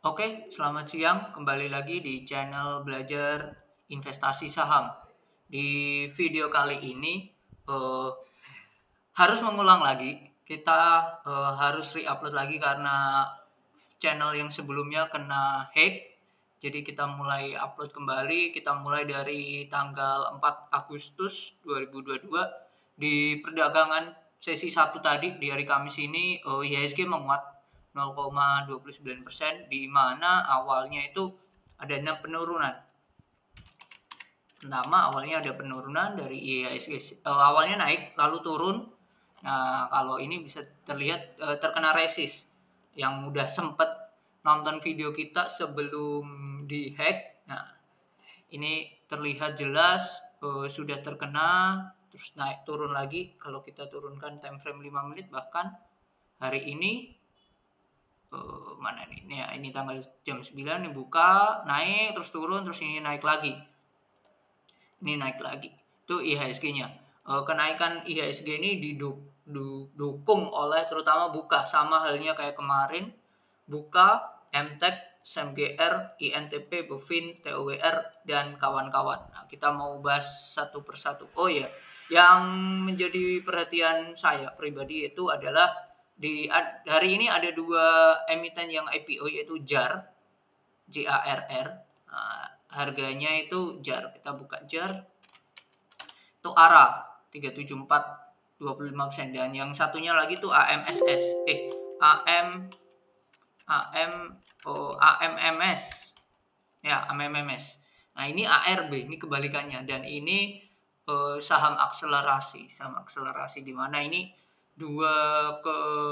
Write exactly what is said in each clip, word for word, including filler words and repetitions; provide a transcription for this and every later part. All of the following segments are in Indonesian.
Oke, selamat siang. Kembali lagi di channel Belajar Investasi Saham. Di video kali ini eh, harus mengulang lagi. Kita eh, harus re-upload lagi karena channel yang sebelumnya kena hack. Jadi kita mulai upload kembali. Kita mulai dari tanggal empat Agustus dua ribu dua puluh dua di perdagangan sesi satu tadi di hari Kamis ini eh, I H S G menguat nol koma dua sembilan persen, di mana awalnya itu adanya penurunan. Pertama, awalnya ada penurunan dari I H S G, uh, awalnya naik lalu turun. Nah, kalau ini bisa terlihat uh, terkena resist. Yang udah sempet nonton video kita sebelum dihack, nah ini terlihat jelas uh, sudah terkena, terus naik turun lagi. Kalau kita turunkan time frame lima menit, bahkan hari ini uh, mana nih? Ini, ya, ini tanggal jam sembilan ini buka, naik, terus turun, terus ini naik lagi. Ini naik lagi. Itu I H S G-nya. Uh, kenaikan I H S G ini didukung oleh terutama buka, sama halnya kayak kemarin. Buka, M T E K, S M G R, I N T P, Bovin, T O W R, dan kawan-kawan. Nah, kita mau bahas satu persatu. Oh ya, yang menjadi perhatian saya pribadi itu adalah di hari ini ada dua emiten yang I P O, yaitu J A R, J A R R. Nah, harganya itu J A R, kita buka J A R. Itu A R A tiga tujuh empat dua puluh lima persen, dan yang satunya lagi tuh A M S S. Eh, A M A M oh, A M M S. Ya, A M M S. Nah, ini A R B, ini kebalikannya, dan ini eh, saham akselerasi, saham akselerasi di mana ini dua ke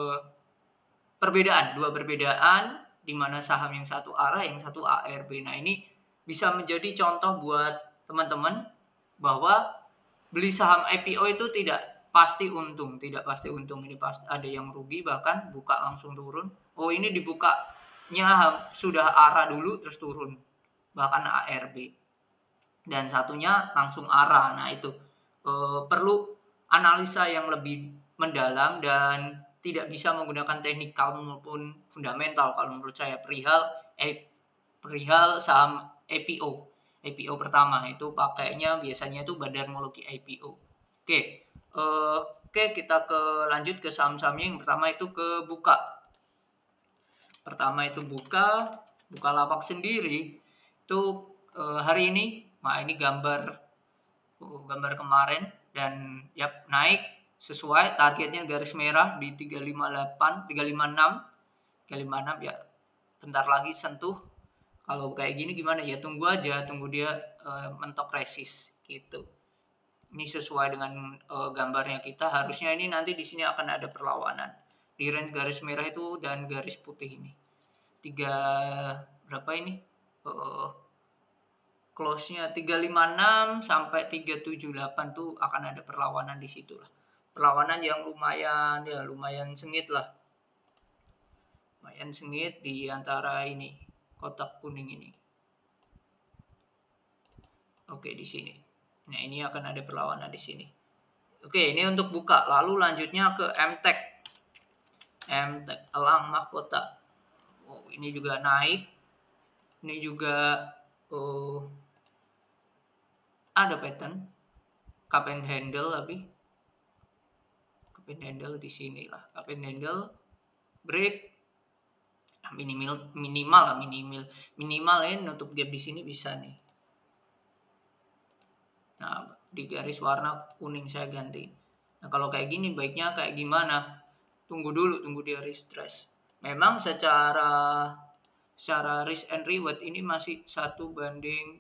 perbedaan, dua perbedaan di mana saham yang satu arah, yang satu A R B. Nah, ini bisa menjadi contoh buat teman-teman bahwa beli saham I P O itu tidak pasti untung, tidak pasti untung. Ini pasti ada yang rugi, bahkan buka langsung turun. Oh, ini dibukanya sudah arah dulu terus turun, bahkan A R B. Dan satunya langsung arah. Nah, itu eh, perlu analisa yang lebih mendalam dan tidak bisa menggunakan teknikal maupun fundamental kalau menurut saya perihal eh, perihal saham I P O. I P O pertama itu pakainya biasanya itu Badarmologi I P O. Oke, eh, oke kita ke lanjut ke saham-sahamnya. Yang pertama itu ke Buka. Pertama itu Buka, Bukalapak sendiri itu eh, hari ini, nah ini gambar uh, gambar kemarin, dan yap naik sesuai targetnya garis merah di tiga lima delapan, tiga lima enam, tiga lima enam ya. Bentar lagi sentuh. Kalau kayak gini gimana ya, tunggu aja, tunggu dia uh, mentok resist gitu. Ini sesuai dengan uh, gambarnya kita. Harusnya ini nanti di sini akan ada perlawanan di range garis merah itu dan garis putih ini. Tiga berapa ini? Uh, close-nya tiga lima enam sampai tiga tujuh delapan tuh akan ada perlawanan di situ lah. Perlawanan yang lumayan ya lumayan sengit lah. Lumayan sengit di antara ini kotak kuning ini. Oke, di sini. Nah, ini akan ada perlawanan di sini. Oke, ini untuk buka. Lalu lanjutnya ke M T E K. M T E K Elang Mahkota. Oh, ini juga naik. Ini juga oh, ada pattern cup and handle, tapi cup and handle di sini lah. Cup and handle break minimal minimal lah minimal minimal ya, nutup gap di sini bisa nih. Nah, di garis warna kuning saya ganti. Nah, kalau kayak gini baiknya kayak gimana? Tunggu dulu, tunggu dia restress. Memang secara secara risk and reward ini masih satu banding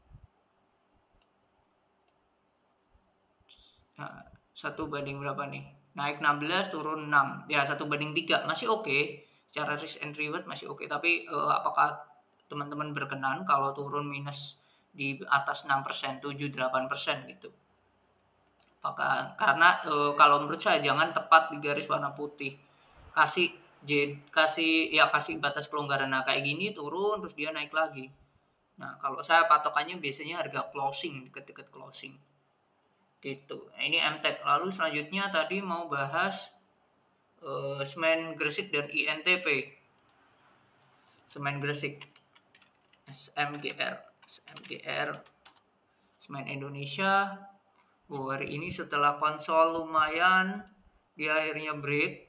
nah, satu banding berapa nih? Naik enam belas, turun enam. Ya, satu banding tiga. Masih oke. Okay. Secara risk and reward masih oke. Okay. Tapi uh, apakah teman-teman berkenan kalau turun minus di atas enam persen, tujuh delapan persen gitu? Apakah, karena uh, kalau menurut saya jangan tepat di garis warna putih. Kasih J, kasih ya kasih batas pelonggaran. Nah, kayak gini turun terus dia naik lagi. Nah, kalau saya patokannya biasanya harga closing, deket-deket closing. Gitu. Nah, ini M T E K. Lalu selanjutnya tadi mau bahas uh, Semen Gresik dan I N T P. Semen Gresik, S M G R, S M G R, Semen Indonesia. Oh, hari ini setelah konsol lumayan, dia akhirnya break.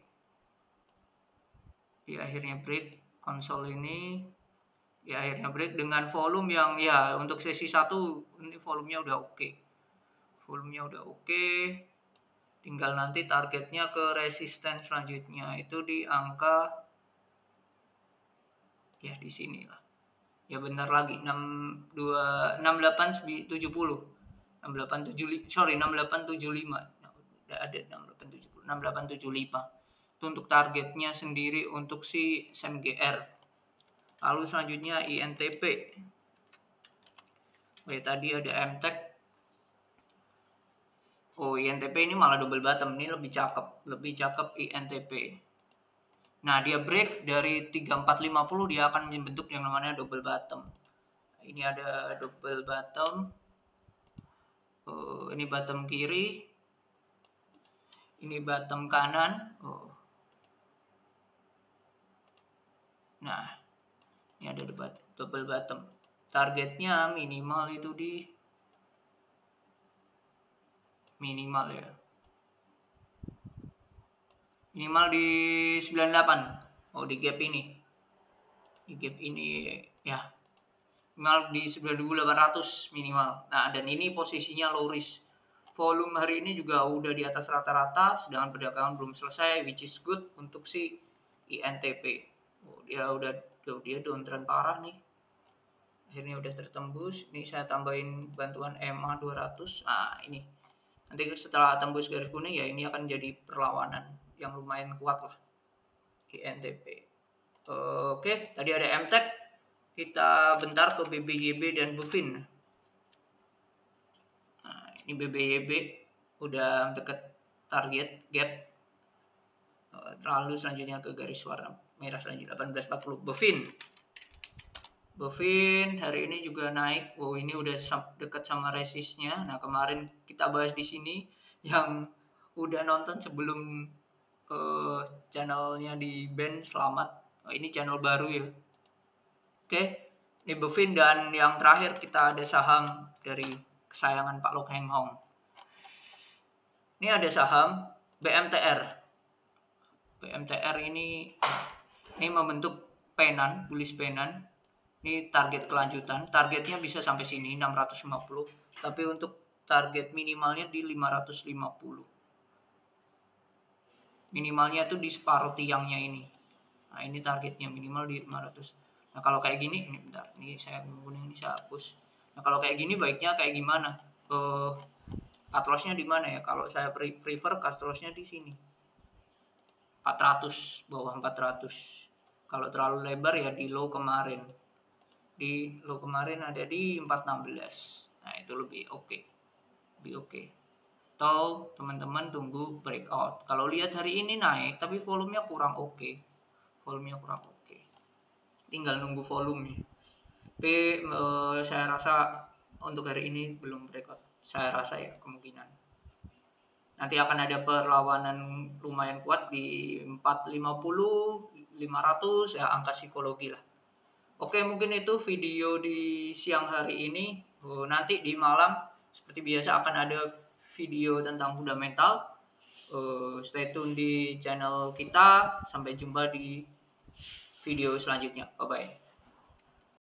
Dia akhirnya break konsol ini. Dia akhirnya break dengan volume yang ya untuk sesi satu ini volumenya udah oke. Okay. Volumenya udah oke. Okay. Tinggal nanti targetnya ke resisten selanjutnya itu di angka ya di sini lah. Ya benar lagi enam dua enam delapan tujuh nol. enam delapan tujuh lima sorry enam delapan tujuh lima. Udah ada enam delapan tujuh nol, enam delapan tujuh lima. Itu untuk targetnya sendiri untuk si S M G R. Lalu selanjutnya I N T P. Oke, tadi ada M T E C. Oh, I N T P ini malah double bottom, ini lebih cakep, lebih cakep I N T P. Nah, dia break dari tiga empat lima nol, dia akan membentuk yang namanya double bottom. Ini ada double bottom. Oh, ini bottom kiri. Ini bottom kanan. Oh. Nah, ini ada double bottom. Targetnya minimal itu di minimal ya. Minimal di sembilan puluh delapan. Oh, di gap ini. Di gap ini ya. Minimal di sembilan ribu delapan ratus minimal. Nah, dan ini posisinya low risk. Volume hari ini juga udah di atas rata-rata, sedangkan perdagangan belum selesai, which is good untuk si I N T P. Oh, dia udah dia downtrend parah nih. Akhirnya udah tertembus. Ini saya tambahin bantuan E M A dua ratus. Nah, ini. Nanti setelah tembus garis kuning ya ini akan jadi perlawanan yang lumayan kuat lah. I N T P. Oke, tadi ada M T E C. Kita bentar ke B B Y B dan Bufin. Nah, ini B B Y B udah dekat target gap. Lalu selanjutnya ke garis warna merah selanjutnya delapan belas empat puluh. Bufin. Bufin hari ini juga naik. Oh, ini udah dekat sama resistnya. Nah, kemarin kita bahas di sini yang udah nonton sebelum uh, channelnya di ban, selamat. Oh, ini channel baru ya. Oke, ini Bufin, dan yang terakhir kita ada saham dari kesayangan Pak Lok Heng Hong. Ini ada saham B M T R. B M T R ini ini membentuk penan, bullish penan. Ini target kelanjutan. Targetnya bisa sampai sini enam ratus lima puluh, tapi untuk target minimalnya di lima ratus lima puluh. Minimalnya itu di separuh tiangnya ini. Nah, ini targetnya minimal di lima ratus. Nah, kalau kayak gini, ini bentar, ini saya kuning, ini saya hapus. Nah, kalau kayak gini baiknya kayak gimana? Uh, cut loss-nya di mana ya? Kalau saya prefer cut loss-nya di sini. empat ratus, bawah empat ratus. Kalau terlalu lebar ya di low kemarin. Di low kemarin ada di empat enam belas. Nah, itu lebih oke. Okay. Lebih oke. Okay. Atau teman-teman tunggu breakout. Kalau lihat hari ini naik tapi volumenya kurang oke. Okay. Volumenya kurang oke. Okay. Tinggal nunggu volumenya. Tapi uh, saya rasa untuk hari ini belum breakout. Saya rasa ya kemungkinan. Nanti akan ada perlawanan lumayan kuat di empat lima puluh, lima ratus ya, angka psikologi lah. Oke, mungkin itu video di siang hari ini. Oh, nanti di malam seperti biasa akan ada video tentang fundamental. Uh, stay tune di channel kita. Sampai jumpa di video selanjutnya. Bye bye.